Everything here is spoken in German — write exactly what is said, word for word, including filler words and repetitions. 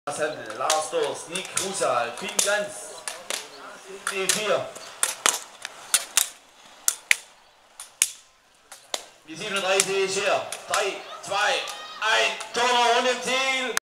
Lars Durst, Nick Krusal, Finn Glanz, D vier. Die siebenunddreißig ist hier. drei, zwei, eins, Turner und im Ziel.